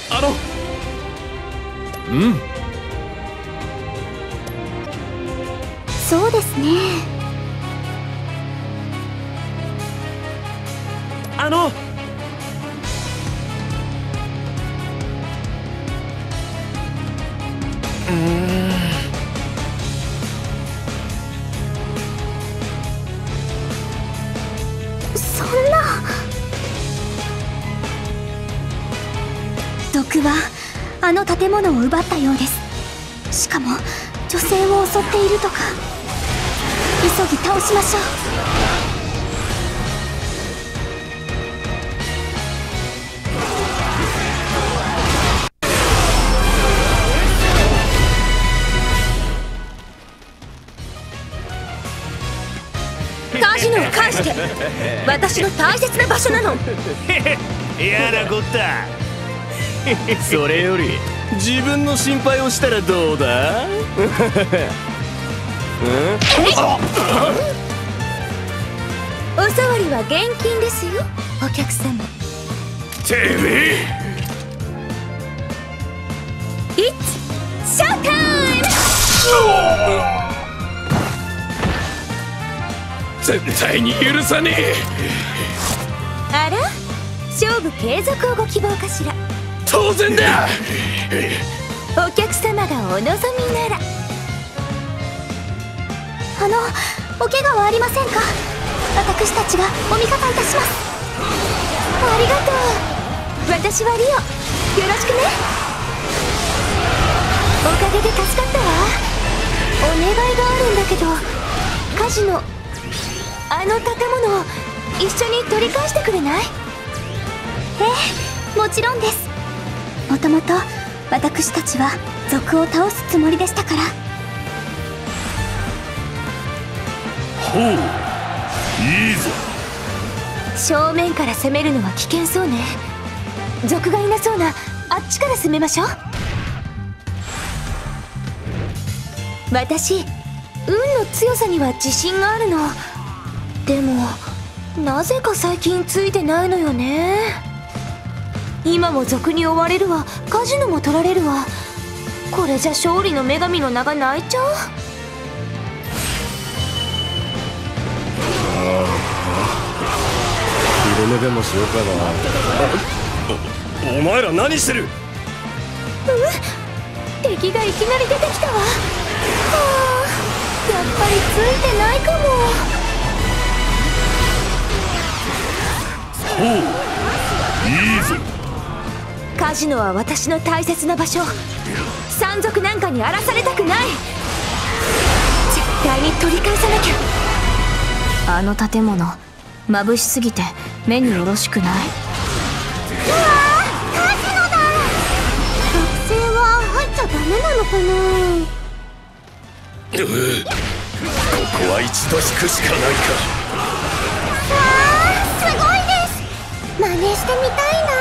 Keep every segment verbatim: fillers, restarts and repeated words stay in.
あのうん、 そうですね。 あのうーん、 そんな。毒はあの建物を奪ったようです。しかも女性を襲っているとか。急ぎ倒しましょう。 カジノを返して。私の大切な場所なの。 やなこった。 それより自分の心配をしたらどうだ？ おさわりは現金ですよ、お客様。 てめえ。 It's showtime！ 絶対に許さねえ。 あら、勝負継続をご希望かしら。 当然だ。 お客様がお望みなら。 あの、お怪我はありませんか？私たちがお味方いたします。 ありがとう。私はリオ。よろしくね。おかげで助かったわ。お願いがあるんだけど、カジノ、あの建物を一緒に取り返してくれない？ ええ、もちろんです。もともと私たちは賊を倒すつもりでしたから。 ほう、いいぞ。 正面から攻めるのは危険そうね。賊がいなそうなあっちから攻めましょう。私、運の強さには自信があるの。でもなぜか最近ついてないのよね。今も賊に追われるわ、カジノも取られるわ。これじゃ勝利の女神の名が泣いちゃう。 昼寝でもしようかな。お、お前ら何してる？ うん、敵がいきなり出てきたわ。はあ、やっぱりついてないかも。 ほう、いいぞ。 カジノは私の大切な場所。山賊なんかに荒らされたくない。絶対に取り返さなきゃ。 あの建物眩しすぎて目によろしくない。 うわー、カジノだ。学生は入っちゃダメなのかな。 うここは一度引くしかないか。 わー、すごいです。真似してみたいな。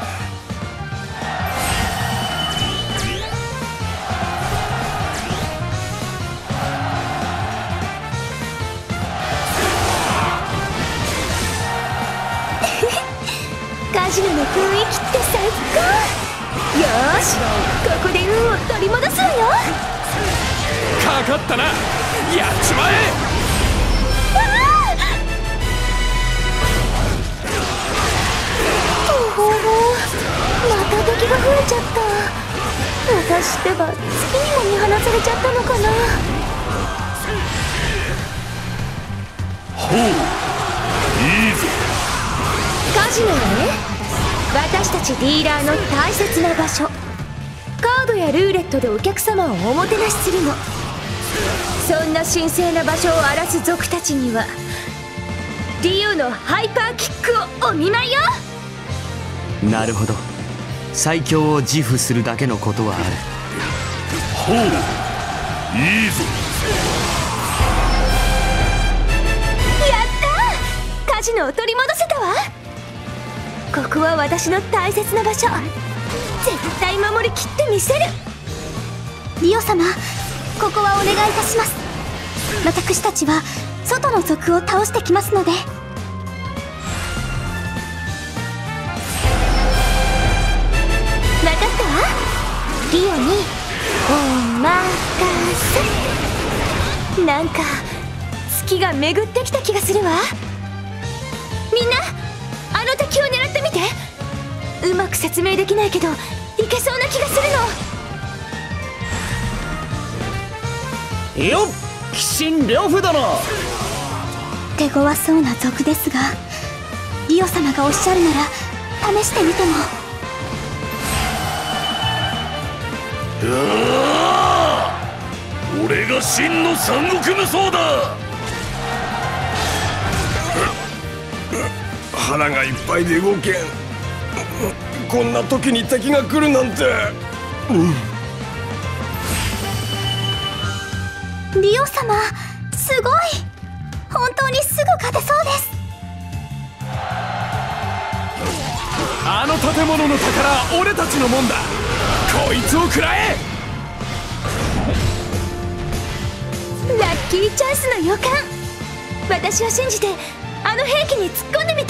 カジノの雰囲気って最高。よーし、ここで運を取り戻すわよ。 かかったな、やっちまえ。 おほほ、また敵が増えちゃった。私ってば月にも見放されちゃったのかな。 ほう、いいぞ。 カジノはね、私たちディーラーの大切な場所。カードやルーレットでお客様をおもてなしするの。そんな神聖な場所を荒らす賊たちにはディオのハイパーキックをお見舞いよ。 なるほど、最強を自負するだけのことはある。 ほう、いいぞ。 やったー、カジノを取り戻せたわ。ここは私の大切な場所。絶対守りきってみせる。 リオ様、ここはお願いいたします。私たちは外の賊を倒してきますので。 任ディオにおまかせ。なんか月が巡ってきた気がするわ。みんなあの敵を狙ってみて。うまく説明できないけどいけそうな気がするの。 よっ、鬼神呂布殿。 手強そうな賊ですが、リオ様がおっしゃるなら試してみても。 うわー、俺が真の三国無双だ。 腹がいっぱいで動けん。こんな時に敵が来るなんて。 リオ様すごい。本当にすぐ勝てそうです。 あの建物の宝、俺たちのもんだ。こいつを食らえ。 ラッキーチャンスの予感。私を信じてあの兵器に突っ込んでみて。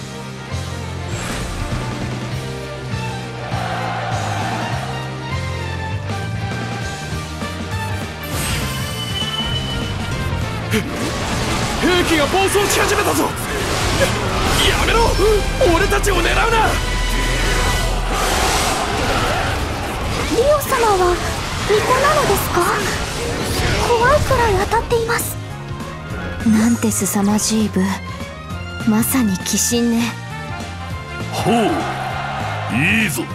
兵器が暴走し始めたぞ。ややめろ。俺たちを狙うな。 リオ様は巫女なのですか？怖いくらい当たっています。 なんて凄まじい部。まさに鬼神ね。 ほう、いいぞ。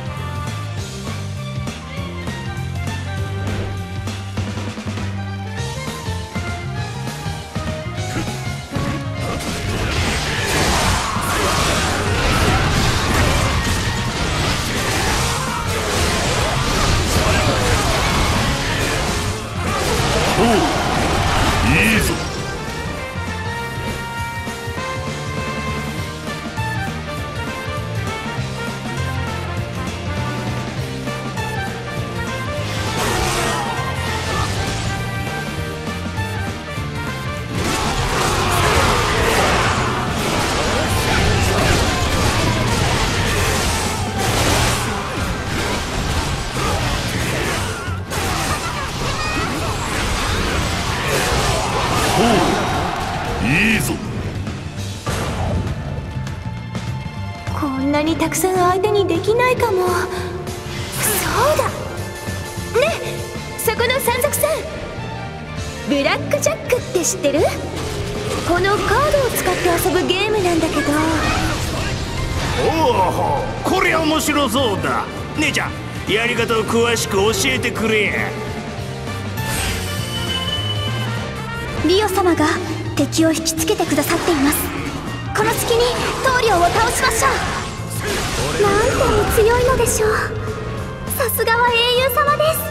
ほう、いいぞ。ほう、いいぞ。 こんなにたくさん相手にできないかも。そうだねえ、そこの山賊さん、ブラックジャックって知ってる？このカードを使って遊ぶゲームなんだけど。 おお、こりゃ面白そうだ。姉ちゃん、やり方を詳しく教えてくれ。 リオ様が敵を引きつけてくださっています。この隙に棟梁を倒しましょう。なんとも強いのでしょう。さすがは英雄様です。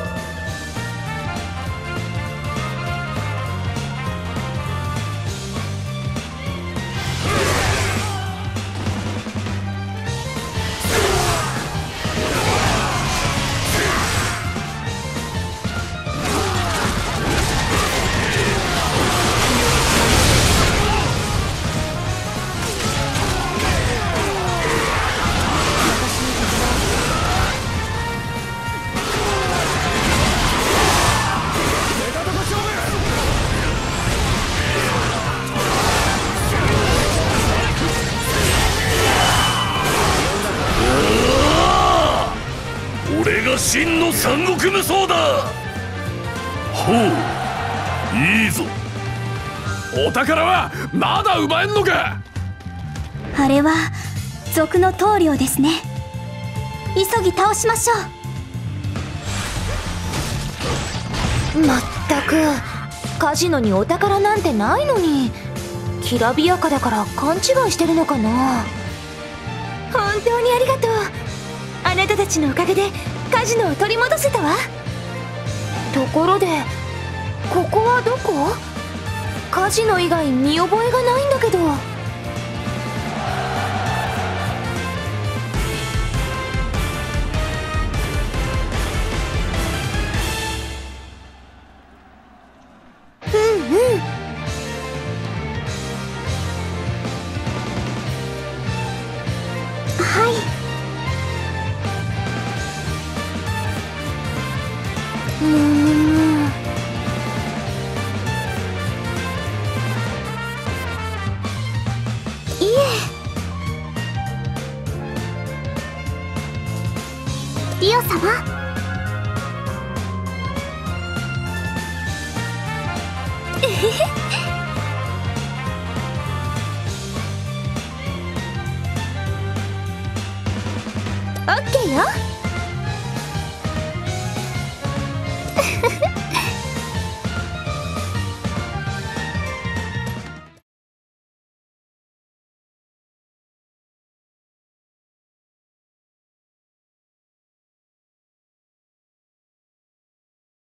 俺が真の三国無双だ。ほう、いいぞ。 お宝はまだ奪えんのか。 あれは賊の棟梁ですね。急ぎ倒しましょう。 まったくカジノにお宝なんてないのに、きらびやかだから勘違いしてるのかな。本当にありがとう。あなたたちのおかげでカジノを取り戻せたわ。ところでここはどこ？カジノ以外見覚えがないんだけど。うんうん。 はい。 むむむ。いえ、リオ様、えへへ。 オッケーよ。